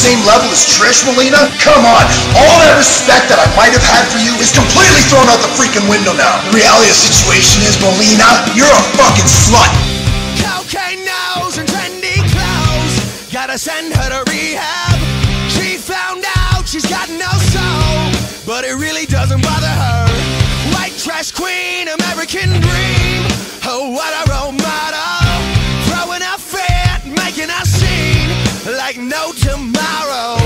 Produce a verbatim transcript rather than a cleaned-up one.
same level as Trish, Melina? Come on, all that respect that I might have had for you is completely thrown out the freaking window now. The reality of the situation is, Melina, you're a fucking slut. Cocaine nose and trendy clothes, gotta send her to rehab. She found out she's got no soul, but it really doesn't bother her. White trash queen, American dream, oh what a role model. Throwing a fit, making a scene like no tomorrow.